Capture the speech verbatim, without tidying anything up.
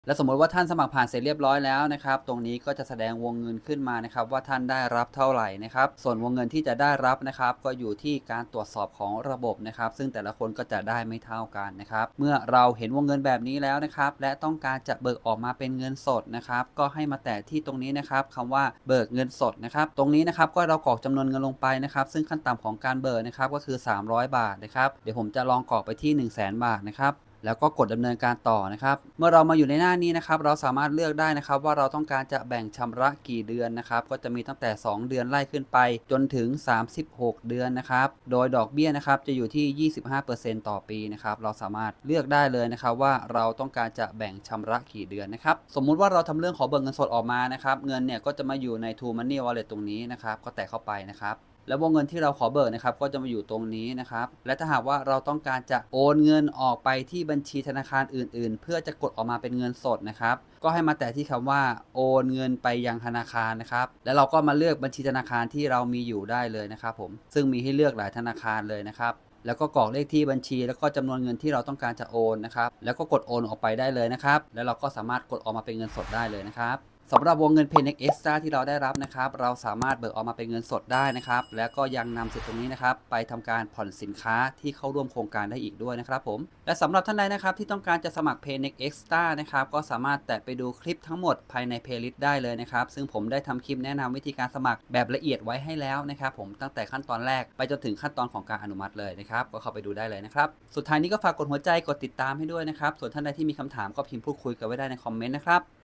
และสมมติว่าท่านสมัครผ่านเสร็จเรียบร้อยแล้วนะครับตรงนี้ก็จะแสดงวงเงินขึ้นมานะครับว่าท่านได้รับเท่าไหร่นะครับส่วนวงเงินที่จะได้รับนะครับก็อยู่ที่การตรวจสอบของระบบนะครับซึ่งแต่ละคนก็จะได้ไม่เท่ากันนะครับเมื่อเราเห็นวงเงินแบบนี้แล้วนะครับและต้องการจะเบิกออกมาเป็นเงินสดนะครับก็ให้มาแตะที่ตรงนี้นะครับคำว่าเบิกเงินสดนะครับตรงนี้นะครับก็เรากรอกจำนวนเงินลงไปนะครับซึ่งขั้นต่ำของการเบิกนะครับก็คือสามร้อยบาทนะครับเดี๋ยวผมจะลองกรอกไปที่ หนึ่งแสน บาทนะครับแล้วก็กดดำเนินการต่อนะครับเมื่อเรามาอยู่ในหน้านี้นะครับเราสามารถเลือกได้นะครับว่าเราต้องการจะแบ่งชำระกี่เดือนนะครับก็จะมีตั้งแต่สองเดือนไล่ขึ้นไปจนถึงสามสิบหกเดือนนะครับโดยดอกเบี้ยนะครับจะอยู่ที่ ยี่สิบห้าเปอร์เซ็นต์ ต่อปีนะครับเราสามารถเลือกได้เลยนะครับว่าเราต้องการจะแบ่งชำระกี่เดือนนะครับสมมุติว่าเราทำเรื่องขอเบิกเงินสดออกมานะครับเงินเนี่ยก็จะมาอยู่ใน True Money Wallet ตรงนี้นะครับก็แตะเข้าไปนะครับแล้ววงเงินที่เราขอเบิกนะครับก็จะมาอยู่ตรงนี้นะครับและถ้าหากว่าเราต้องการจะโอนเงินออกไปที่บัญชีธนาคารอื่นๆเพื่อจะกดออกมาเป็นเงินสดนะครับก็ให้มาแตะที่คำว่าโอนเงินไปยังธนาคารนะครับแล้วเราก็มาเลือกบัญชีธนาคารที่เรามีอยู่ได้เลยนะครับผมซึ่งมีให้เลือกหลายธนาคารเลยนะครับแล้วก็กรอกเลขที่บัญชีแล้วก็จำนวนเงินที่เราต้องการจะโอนนะครับแล้วก็กดโอนออกไปได้เลยนะครับแล้วเราก็สามารถกดออกมาเป็นเงินสดได้เลยนะครับสำหรับวงเงิน Paynext Extra ที่เราได้รับนะครับเราสามารถเบิกออกมาเป็นเงินสดได้นะครับแล้วก็ยังนำสิทธิ์ตรงนี้นะครับไปทำการผ่อนสินค้าที่เข้าร่วมโครงการได้อีกด้วยนะครับผมและสำหรับท่านใดนะครับที่ต้องการจะสมัคร Paynext Extra นะครับก็สามารถแตะไปดูคลิปทั้งหมดภายใน Playlist ได้เลยนะครับซึ่งผมได้ทำคลิปแนะนำวิธีการสมัครแบบละเอียดไว้ให้แล้วนะครับผมตั้งแต่ขั้นตอนแรกไปจนถึงขั้นตอนของการอนุมัติเลยนะครับก็เข้าไปดูได้เลยนะครับสุดท้ายนี้ก็ฝากกดหัวใจกดติดตามให้ด้วยนะครับส่วนท่านใดที่มีคำถามก็พิมพ์พูดคุยกันไว้ได้ในคอมเมนต์นะครับ